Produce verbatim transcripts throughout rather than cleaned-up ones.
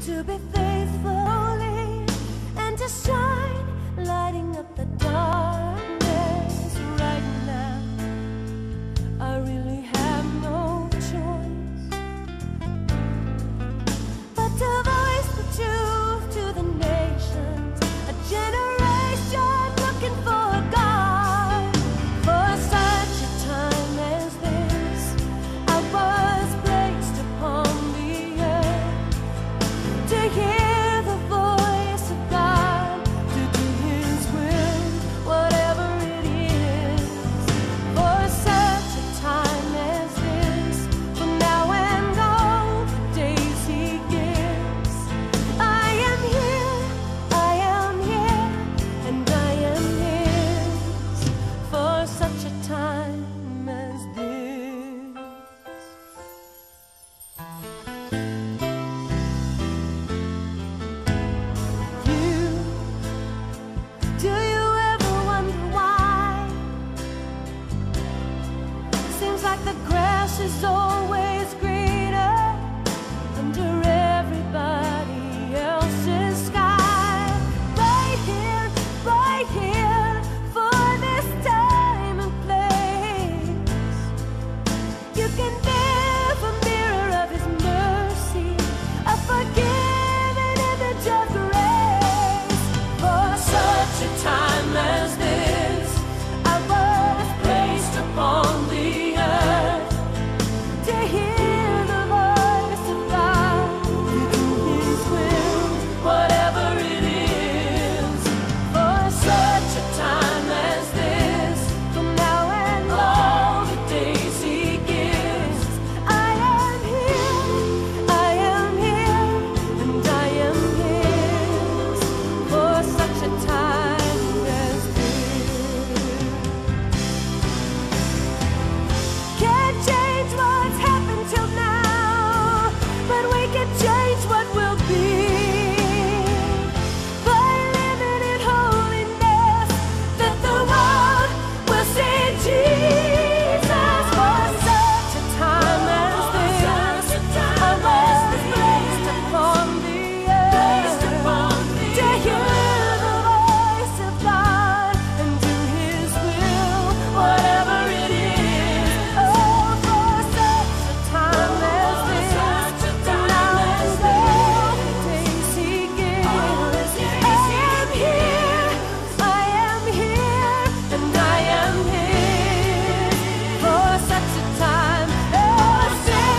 to be faithfully and to shine, lighting up the darkness right now. I really have no choice but to voice the truth to the nations, a generation looking for a God. For such a time as this, I was placed upon the earth to hear the voice of God, to do His will, whatever it is. For such a time as this, from now and all the days He gives, I am here, I am here, and I am His. For such a time as this. You, do you ever wonder why? Seems like the grass is always greener under everybody else's sky. Right here, right here, for this time and place, you can live a mirror of His mercy, a forgiven image of grace. For such a time as this, I was placed upon the earth to hear the voice of God, to do His will, whatever it is. For such a time as this, from now and all the days He gives, I am here, I am here, and I am His. For such a time as this. Can't change what's happened till now, but we can change what will be by living in holiness, that the world will see Jesus. For such a time as this, I was placed upon the earth to hear the voice of God and do His will, whatever it is. Oh, for such a time as this, from now and all the days He gives, I am here, I am here, and I am His. For such a time as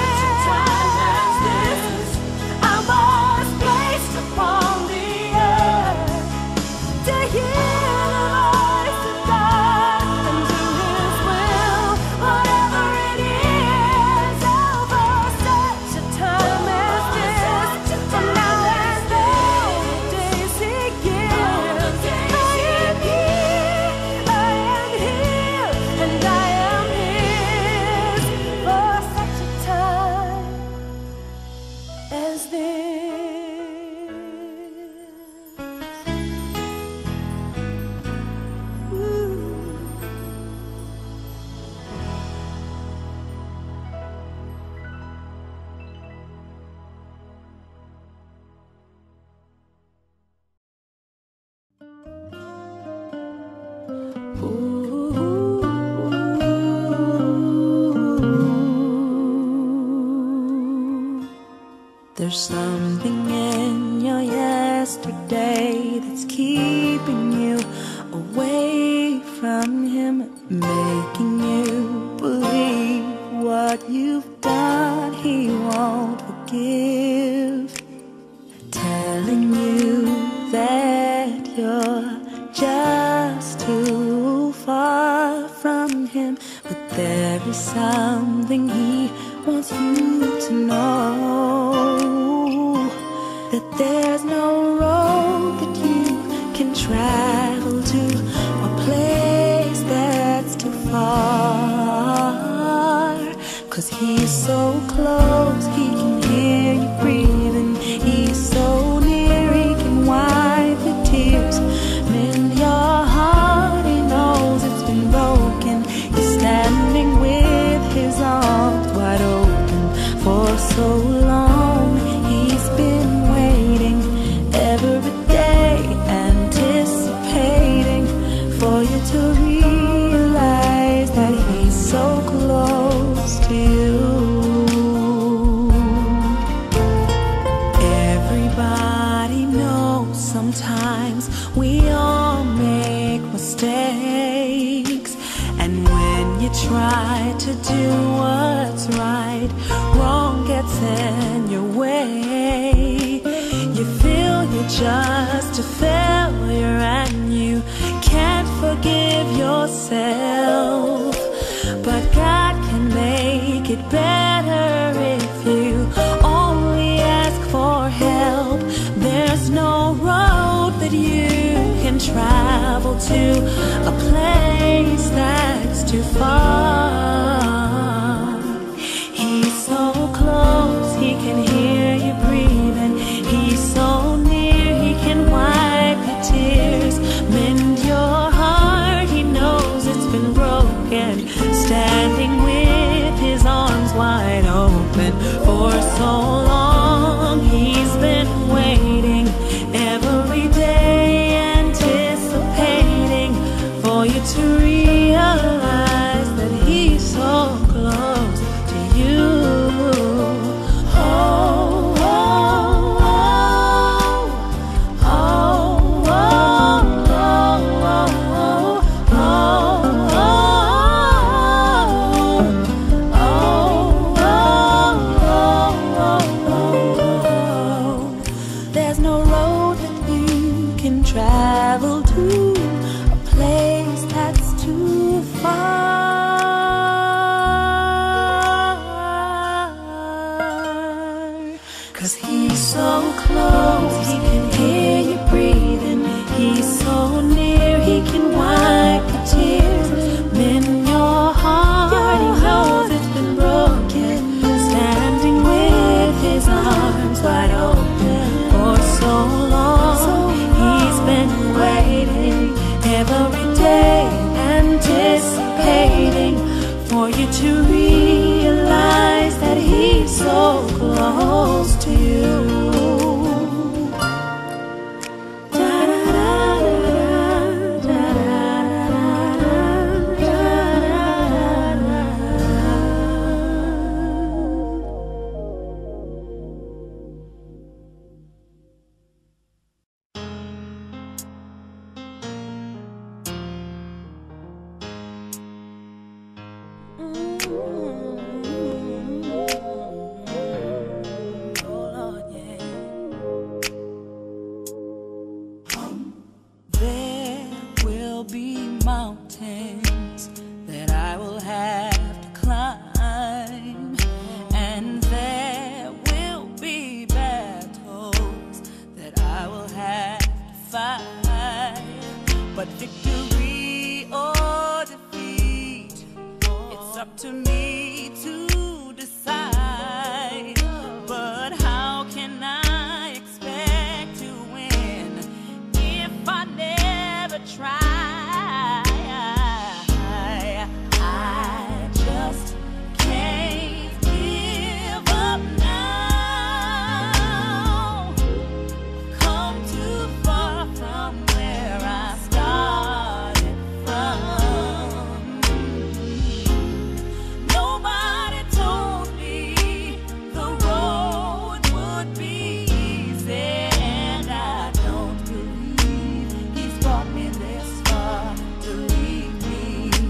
this, I was placed upon the earth to hear the voice of God and do His will, whatever it is. Oh, for such a time as this, from now and all the days He gives, I am here, I am here, and I am His. For such a time as this. Ooh. There's something in your yesterday that's keeping you away from Him, making you believe what you've done He won't forgive, telling you that you're just too far from Him. But there is something He wants you to know, that there's no road that you can travel to, or place that's too far. 'Cause He's so close, He can hear you breathing. He's so near, He can wipe your tears, mend your heart. He knows it's been broken. He's standing with His arms wide open. For so long He's been waiting. yourself. But God can make it better if you only ask for help. There's no road that you can travel to a place that's too far. He's so close, he can hear you breathing. He's so near, he can wipe your tears, mend your heart. He knows it's been broken, standing with his arms wide open. For so long he's been waiting, every day anticipating for you to realize that he's so close to you. Oh, oh, oh, oh, oh, oh, oh, oh. There's no road that you can travel to a place that's too far. 'Cause he's so close, he can hear you breathing. He's so near, he can wipe the tears, mend your heart. He knows it's been broken, standing with his arms wide open. For so long he's been waiting, every day anticipating for you to realize that he's so close to you. There will be mountains that I will have to climb, and there will be battles that I will have to fight. But victory or defeat, it's up to me to decide. But how can I expect to win if I never try? I just can't give up now. Come too far from where I started from. Nobody told me the road would be easy, and I don't believe he's brought me this far to leave me.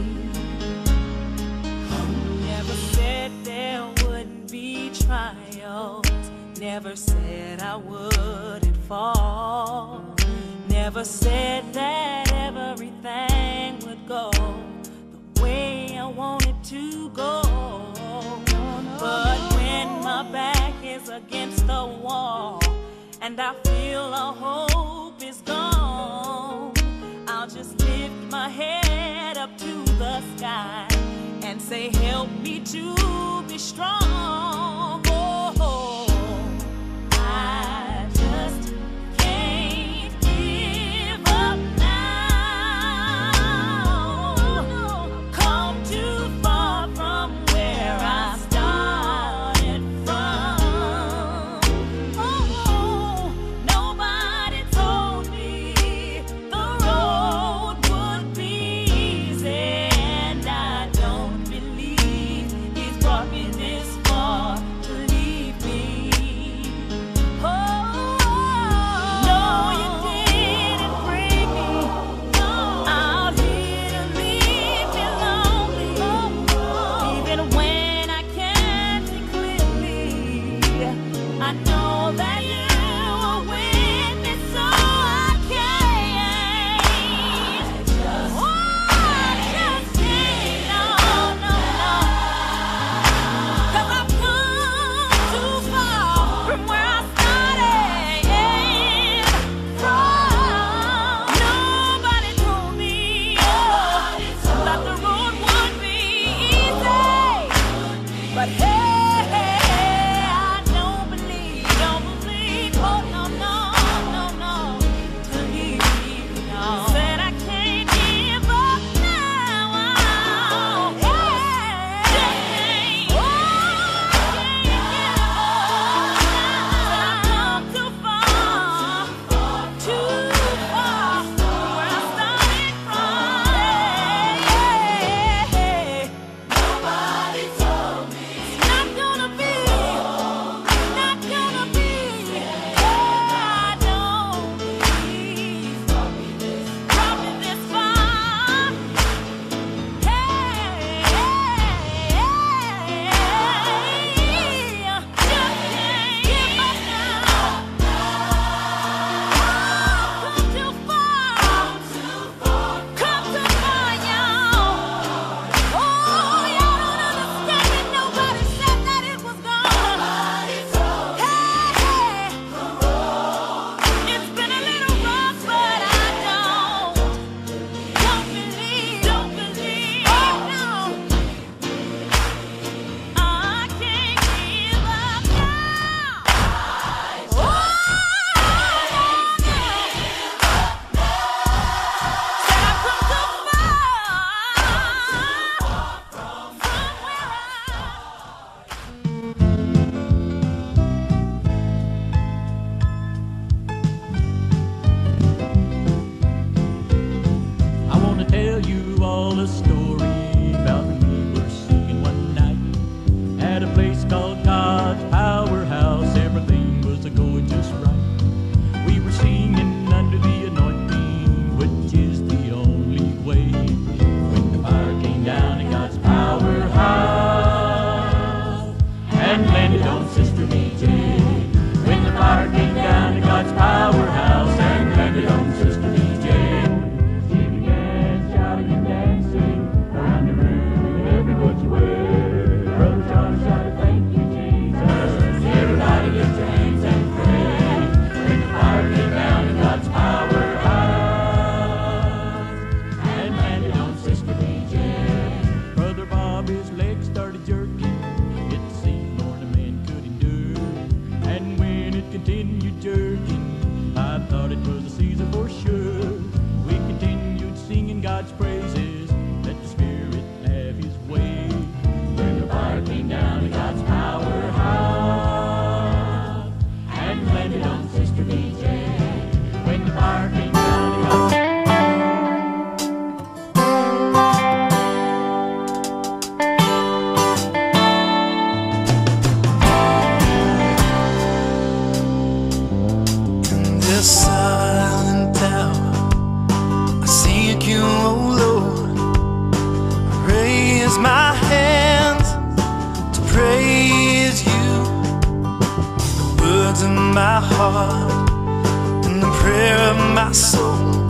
Never said there wouldn't be trials, never said I wouldn't fall, never said that everything would go the way I wanted to go. But when my back is against the wall and I feel all hope is gone, I'll just lift my head up to the sky and say, help me to be strong. Oh, I just can't give up now. Come too far from where I started from. Oh, nobody told me the road would be easy, and I don't believe he's brought me this far to leave me. Oh, no, you didn't bring me out here to leave me lonely. Even when I can't see clearly, I know that you are with me, so I can't. Oh, I just continued jerking. I thought it was a Caesar for sure. We continued singing God's praises. Let the Spirit have His way. When the fire came down and God's power high and landed on Sister B J. When the fire came down and God's this silent tower, I seek you, oh Lord. I raise my hands to praise you. The words of my heart and the prayer of my soul